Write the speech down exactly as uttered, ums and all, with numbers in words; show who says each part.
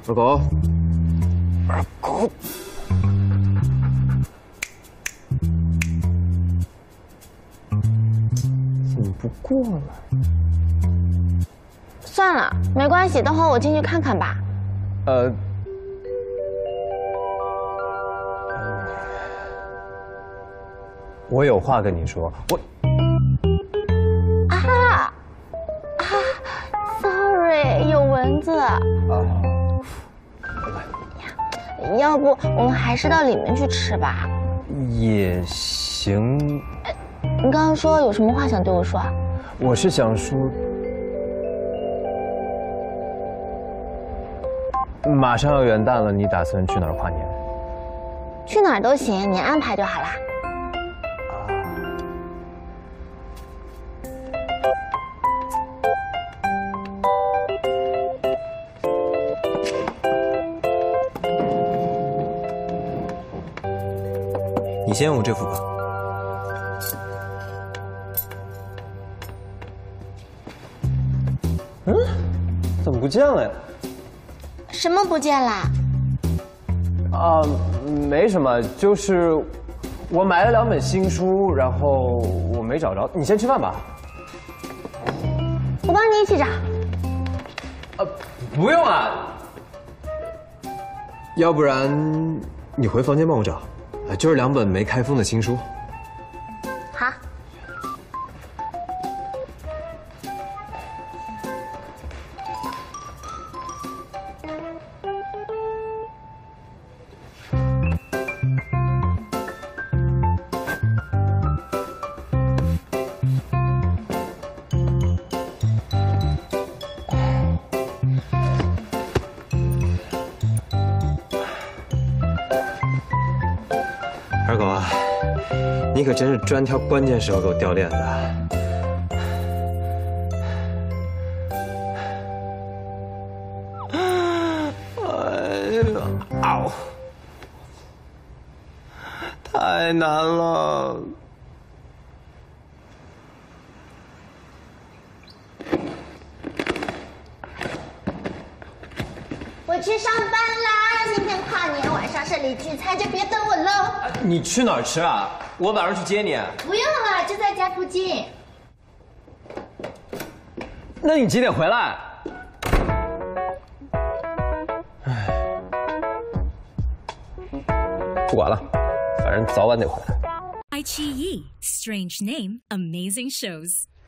Speaker 1: 二狗，二狗。 怎么不过来？
Speaker 2: 算了，没关系，等会儿我进去看看吧。
Speaker 1: 呃，我有话跟你说。我
Speaker 2: 啊啊 ，sorry， 有蚊子。啊。要不我们还是到里面去吃吧？
Speaker 1: 也行。
Speaker 2: 你刚刚说有什么话想对我说啊？
Speaker 1: 我是想说，马上要元旦了，你打算去哪儿跨年？
Speaker 2: 去哪儿都行，你安排就好啦。
Speaker 3: 你先用这副吧。
Speaker 1: 嗯，怎么不见了呀？
Speaker 2: 什么不见啦？
Speaker 1: 啊，没什么，就是我买了两本新书，然后我没找着。你先吃饭吧。
Speaker 2: 我帮你一起找。
Speaker 1: 啊，不用啊。要不然你回房间帮我找，啊，就是两本没开封的新书。
Speaker 2: 好。
Speaker 3: 二狗啊，你可真是专挑关键时候给我掉链子啊！哎呀，嗷！太难了。
Speaker 2: 我去上班啦！今天跨年晚上是里聚餐，就别等我喽。
Speaker 1: 你去哪儿吃啊？我晚上去接你。
Speaker 2: 不用了，就在家附近。
Speaker 1: 那你几点回来？唉，不管了，反正早晚得回来。
Speaker 4: iQIYI, strange name, amazing shows.